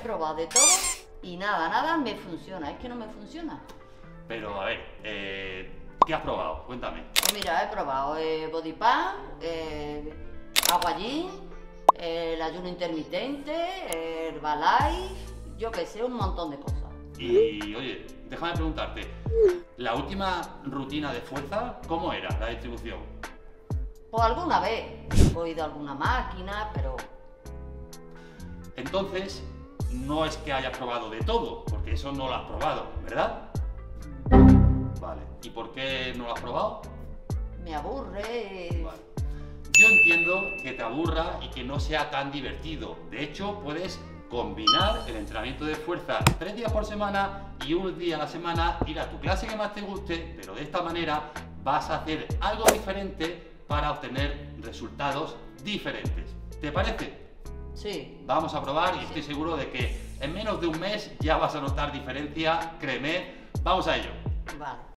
probado de todo y nada me funciona. Es que no me funciona. Pero, a ver, ¿qué has probado? Cuéntame. Pues mira, he probado Body Pump, Aquagym, el ayuno intermitente, Herbalife, yo qué sé, un montón de cosas. Y, oye, déjame preguntarte, ¿la última rutina de fuerza, cómo era la distribución? Pues alguna vez he ido a alguna máquina, pero Entonces, no es que hayas probado de todo, porque eso no lo has probado, ¿verdad? Vale. ¿Y por qué no lo has probado? me aburre. Vale. Yo entiendo que te aburra y que no sea tan divertido. De hecho, puedes combinar el entrenamiento de fuerza 3 días por semana y un día a la semana ir a tu clase que más te guste, pero de esta manera vas a hacer algo diferente para obtener resultados diferentes. ¿Te parece? Sí. Vamos a probar y estoy seguro de que en menos de un mes ya vas a notar diferencia, créeme. Vamos a ello. Vale.